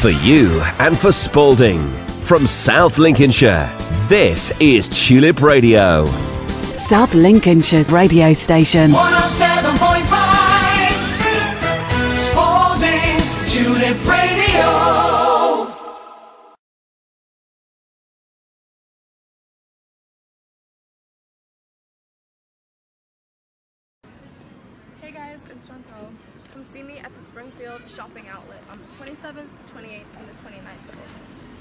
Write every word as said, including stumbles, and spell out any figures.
For you and for Spalding. From South Lincolnshire, this is Tulip Radio. South Lincolnshire's radio station. one oh seven point five Spalding's Tulip Radio. Hey guys, it's Chantelle. Come see me at the Springfield shopping outlet on the twenty-seventh, twenty-eighth, and the twenty-ninth of August.